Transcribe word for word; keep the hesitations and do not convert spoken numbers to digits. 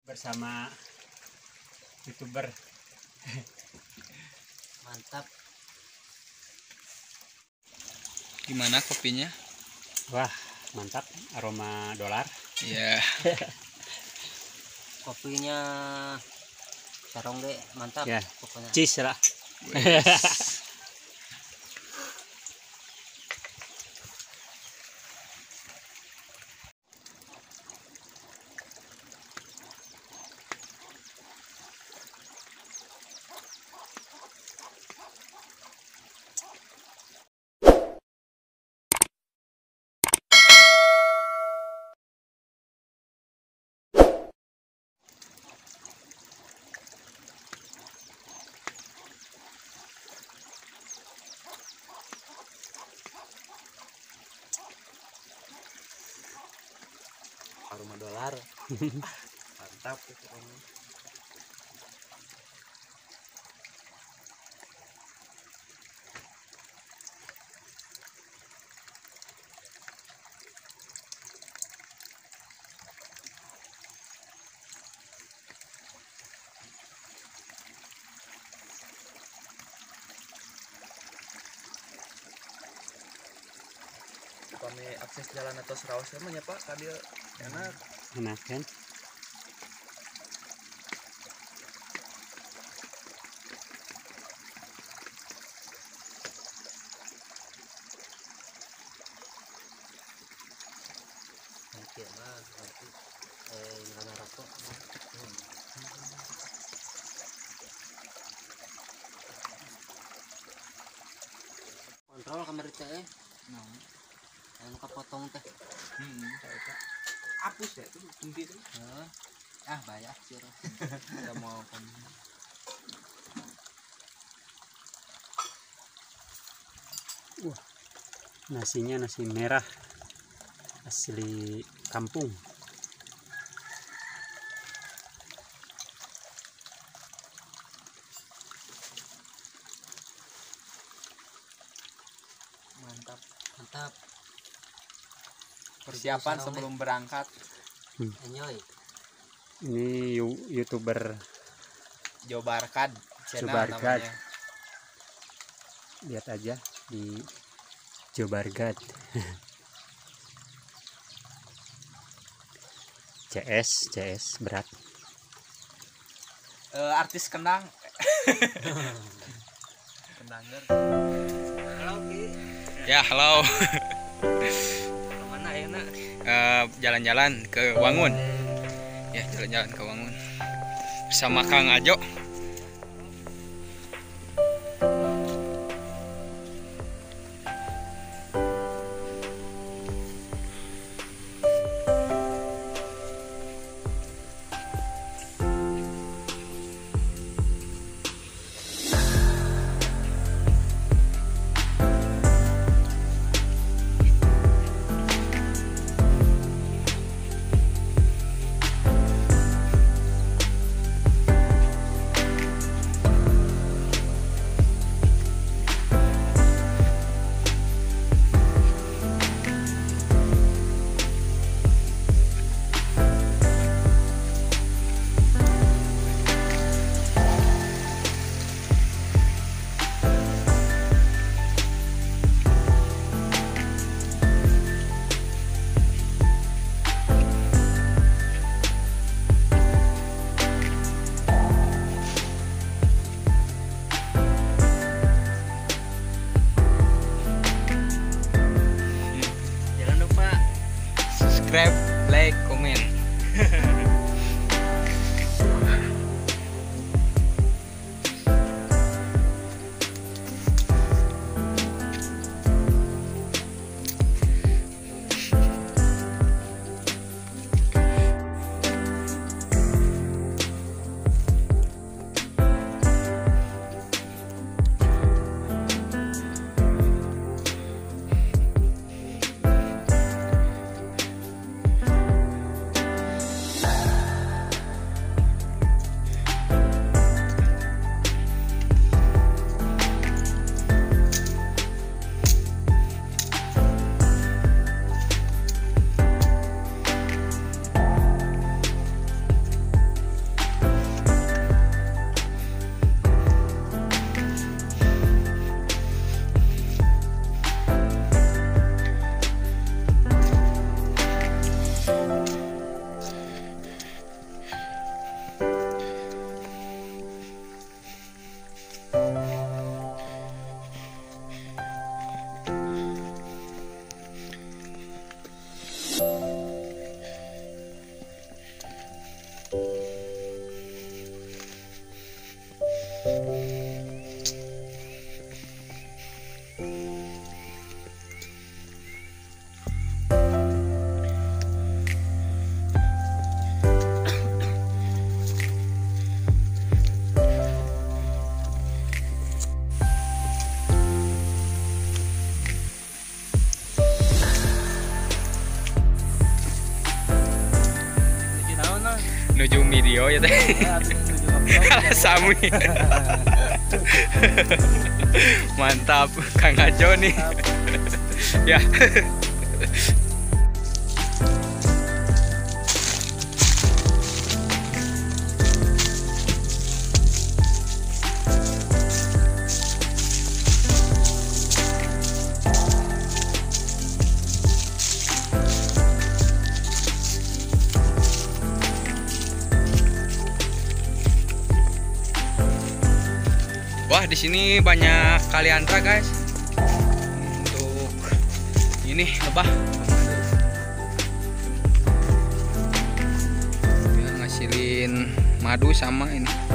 bersama YouTuber. Mantap. Gimana kopinya? Wah, mantap, aroma dolar. Iya. Kopinya sarong deh, mantap. Ya, pokoknya. cheese lah. Aroma dolar. Mantap itu. Kami akses jalan atau Serawas namanya Pak, kadil enak. Enak kan? Nanti mah nanti eh nggak narako. Kontrol kamera teh. Nah. Anu kapotong teh. Hmm, itu. Hapus ya itu kunci itu. Heeh. Ah, banyak sih. Kita mau kan. Wah, nasinya nasi merah asli kampung. Mantap. Mantap. Persiapan sebelum berangkat. Hmm. Enjoy. Ini YouTuber Jobarkad channel Jobarkad. namanya. Lihat aja di Jobarkad. C S C S berat. Uh, artis Kendang. Kendanger. Halo, Ki. Ya, halo. Kemana ya, Nak? Uh, jalan-jalan ke Wangun. Ya, jalan-jalan ke Wangun. Bersama Kang Ajo. Nuju video ya teh. Kalah sami. Mantap Kang Ajo nih. Ya. Wah, di sini banyak kaliandra, guys. Untuk ini lebah. Dia ngasilin madu sama ini.